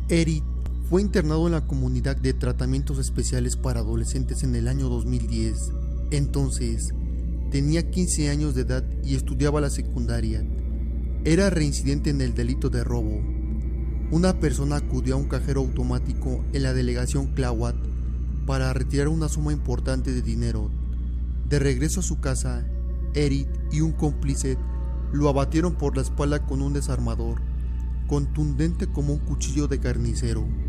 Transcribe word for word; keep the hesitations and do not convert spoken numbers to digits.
Eric fue internado en la comunidad de tratamientos especiales para adolescentes en el año dos mil diez. Entonces, tenía quince años de edad y estudiaba la secundaria. Era reincidente en el delito de robo. Una persona acudió a un cajero automático en la delegación Tláhuac para retirar una suma importante de dinero. De regreso a su casa, Eric y un cómplice lo abatieron por la espalda con un desarmador, contundente como un cuchillo de carnicero.